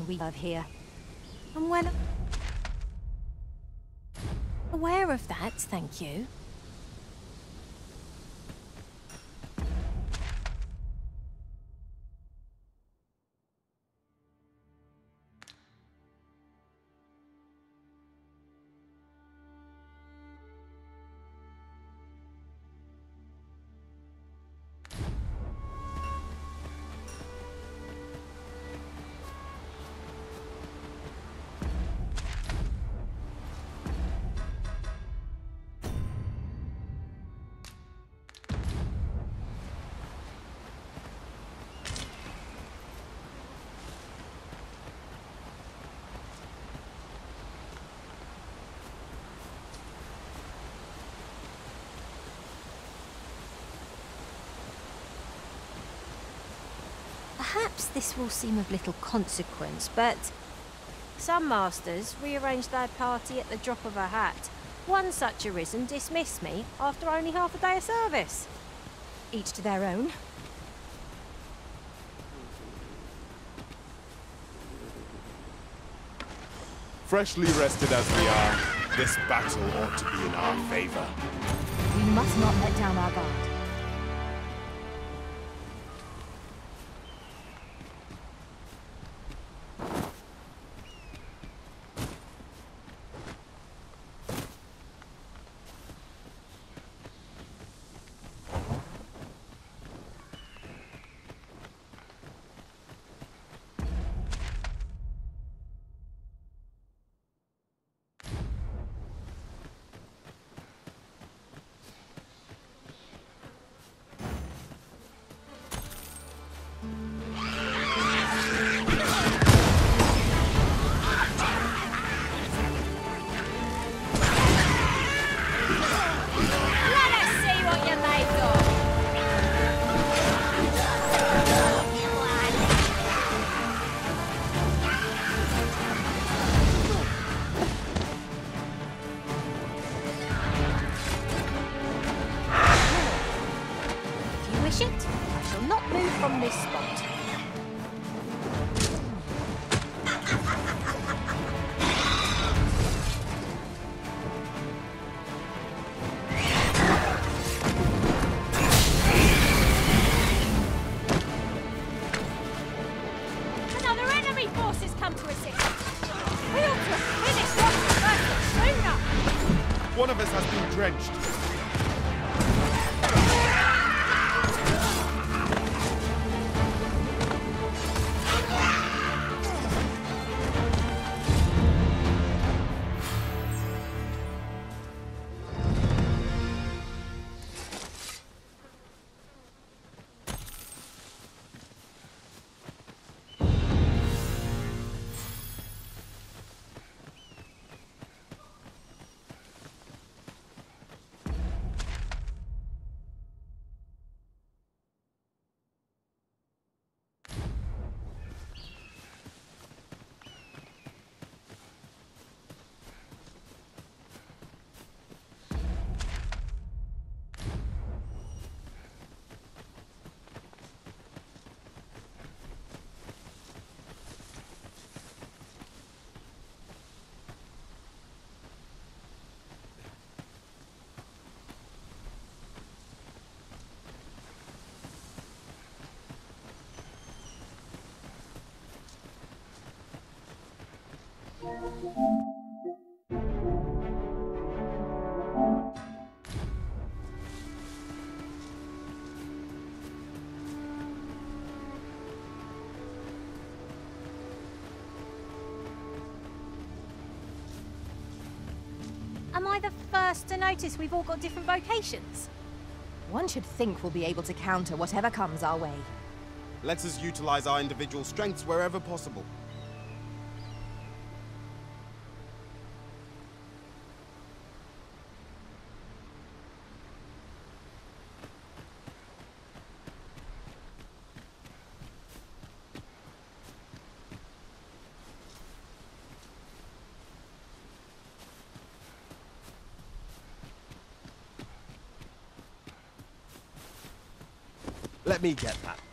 we have here. I'm well aware of that, thank you. Perhaps this will seem of little consequence, but some masters rearrange their party at the drop of a hat. One such arisen dismissed me after only half a day of service. Each to their own. Freshly rested as we are, this battle ought to be in our favor. We must not let down our guard. I shall not move from this spot. Another enemy force has come to assist. We ought to have finished off the battle sooner. One of us has been drenched. Am I the first to notice we've all got different vocations? One should think we'll be able to counter whatever comes our way. Let us utilize our individual strengths wherever possible. Let me get that.